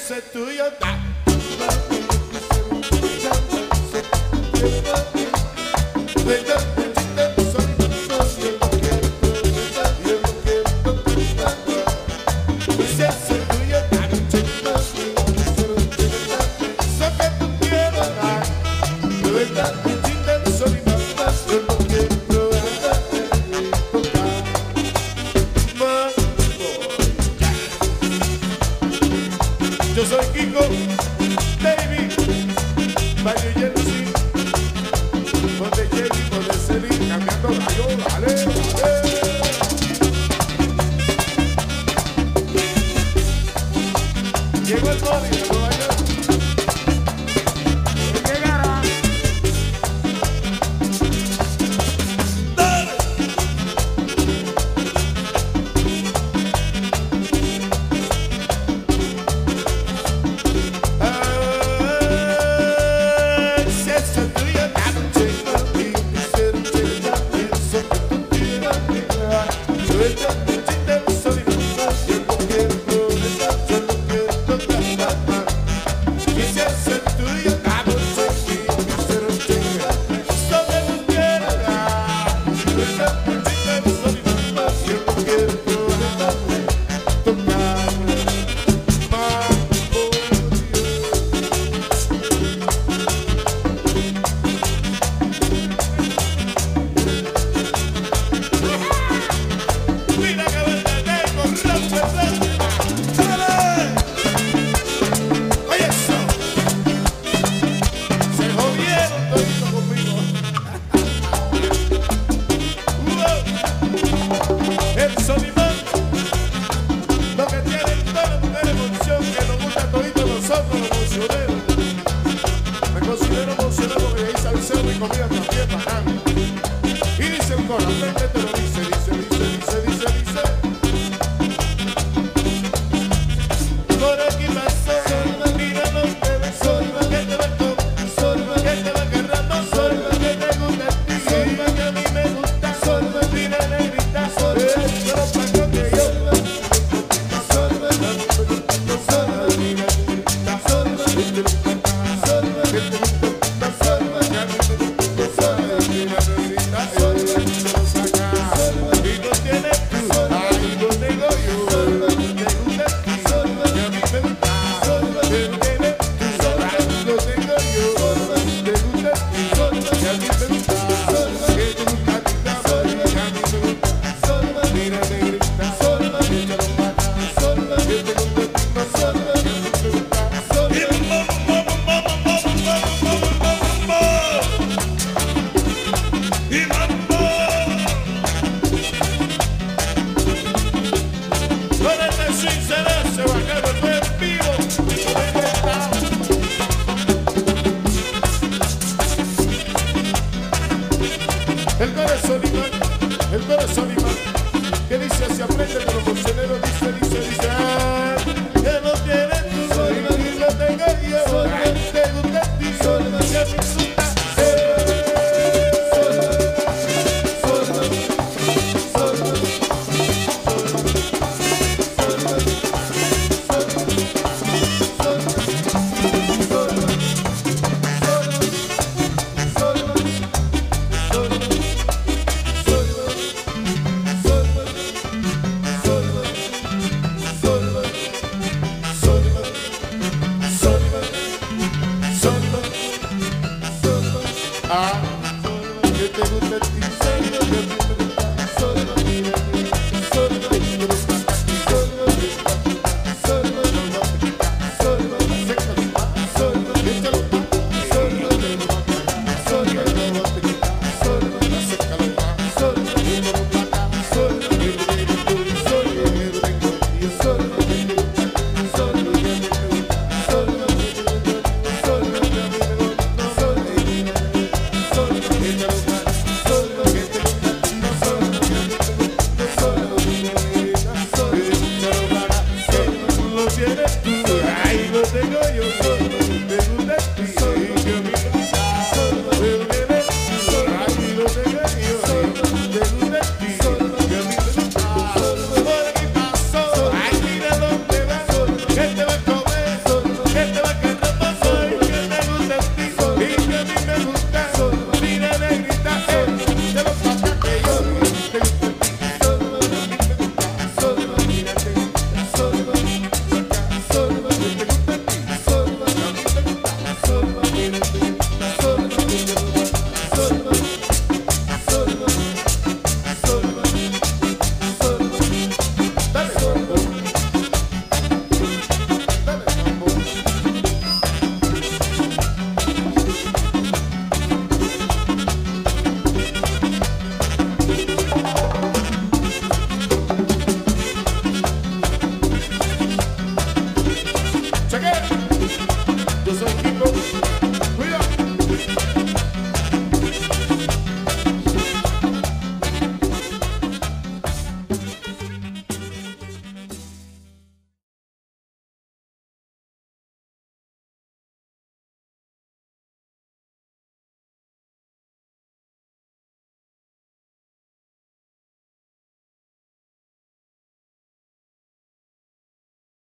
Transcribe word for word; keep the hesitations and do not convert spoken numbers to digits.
eso es tuyo. Yo soy Kiko, David, Bayo Jersey, Ponte Jenny, Ponte Celi, cambiando rayo, dale, dale. Llegó el móvil de Nueva York. Él llegará. Dale. Comida también bajando. Y dice un coro, frente te lo dice, dice, dice, dice, dice, dice. Por aquí pasó, mira los bebés, Solva, que te va con, Solva, que te va agarrando, Solva, que te gusta a ti, Solva, que a mí me gusta, Solva, mira negrita, Solva, yo lo pago que yo, Solva, Solva, mira negrita, Solva, que te gusta, Solva, que te gusta, Solva, que a mí me gusta. El corazón imán, el corazón imán, que dice así, aprende con los